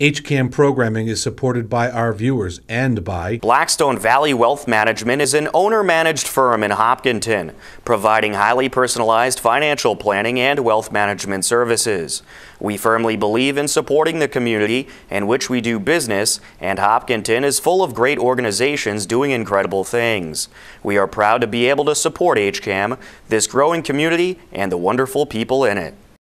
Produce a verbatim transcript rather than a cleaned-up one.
H CAM programming is supported by our viewers and by Blackstone Valley Wealth Management is an owner-managed firm in Hopkinton, providing highly personalized financial planning and wealth management services. We firmly believe in supporting the community in which we do business, and Hopkinton is full of great organizations doing incredible things. We are proud to be able to support H CAM, this growing community, and the wonderful people in it.